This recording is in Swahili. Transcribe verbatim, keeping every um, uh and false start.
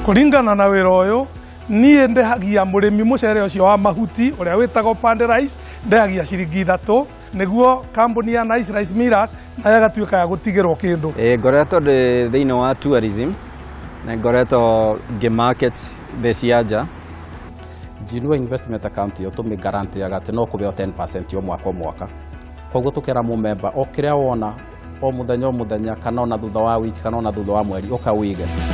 Kuringana na wira uyu nie ndehagia murimi mucere ucio wa mahuti uria witagwo Pand Rice ndehagia ciringi ithatu niguo kambuni ya Nice Rice Millers na yagatuika ya gutigirwo kindu. Eh ngoretwo de thiini wa tourism na ngoretwo ngi market the siaja Jinua investment account yo tumi guarantee agati no kubeo ten percent yo mwaka o mwaka. Koguo tukera mu member o kiria wona o muthenya o muthenya kana ona thutha wa wiki kana ona thutha wa mweri ukawige.